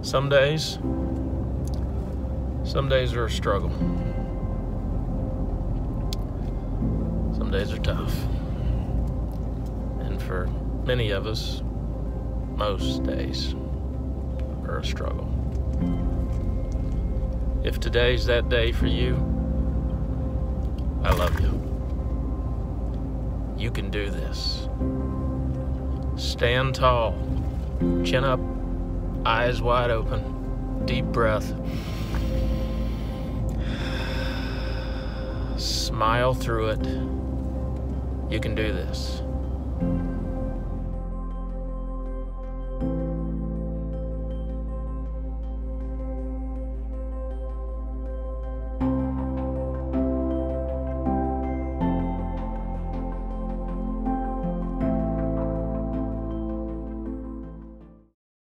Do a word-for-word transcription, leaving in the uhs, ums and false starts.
Some days, some days are a struggle. Some days are tough. And for many of us, most days are a struggle. If today's that day for you, I love you. You can do this. Stand tall, chin up, eyes wide open, deep breath. Smile through it. You can do this.